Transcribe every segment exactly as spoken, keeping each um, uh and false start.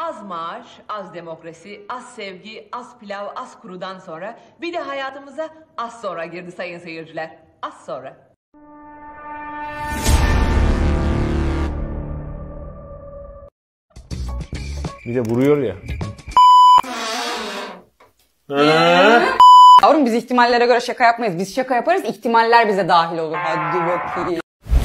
Az maaş, az demokrasi, az sevgi, az pilav, az kurudan sonra bir de hayatımıza az sonra girdi sayın seyirciler. Az sonra. Bir de vuruyor ya. Yavrum biz ihtimallere göre şaka yapmayız. Biz şaka yaparız, ihtimaller bize dahil olur. Hadi bakayım.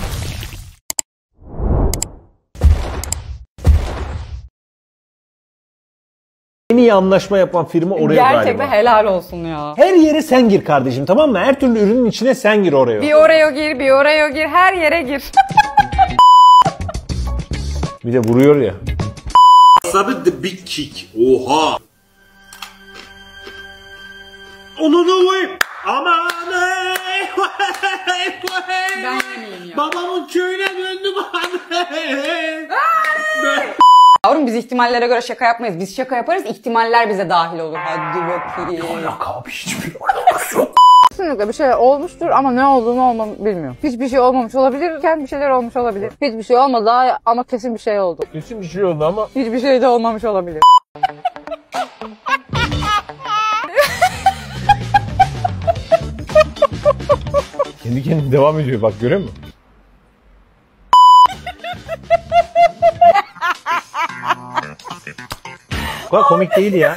En iyi anlaşma yapan firma oraya Gerçekten galiba. Gerçekten helal olsun ya. Her yere sen gir kardeşim, tamam mı? Her türlü ürünün içine sen gir oraya. Bir oraya gir, bir oraya gir, her yere gir. Bir de vuruyor ya. Sabit the big kick. Oha. Onu da vay. Aman ey. Ben yemeyeyim ya. Babamın köyüne döndüm anne. Yavrum biz ihtimallere göre şaka yapmayız. Biz şaka yaparız, ihtimaller bize dahil olur. Hadi bakayım. Alaka abi, hiçbir alakası yok. Kesinlikle bir şeyler olmuştur ama ne olduğunu olmam bilmiyorum. Hiçbir şey olmamış olabilirken bir şeyler olmuş olabilir. Hiçbir şey olmadı daha ama kesin bir şey oldu. Kesin bir şey oldu ama. Hiçbir şey de olmamış olabilir. Kendi kendine devam ediyor, bak görüyor musun? Bu kadar komik değil ya.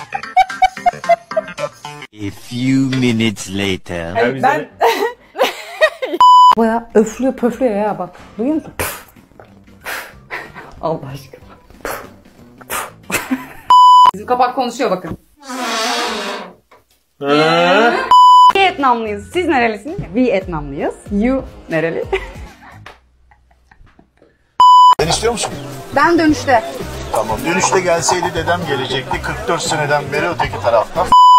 A few minutes later. Yani ben... Baya öflüyor pöflüyor ya bak. Duyuyor musun? Allah aşkına. Bizim kapak konuşuyor bakın. Vietnamlıyız. Siz nerelisiniz? Vietnamlıyız. You nereli? Sen istiyor musun? Ben dönüşte. Tamam. Dönüşte gelseydi dedem gelecekti. kırk dört seneden beri öteki tarafta.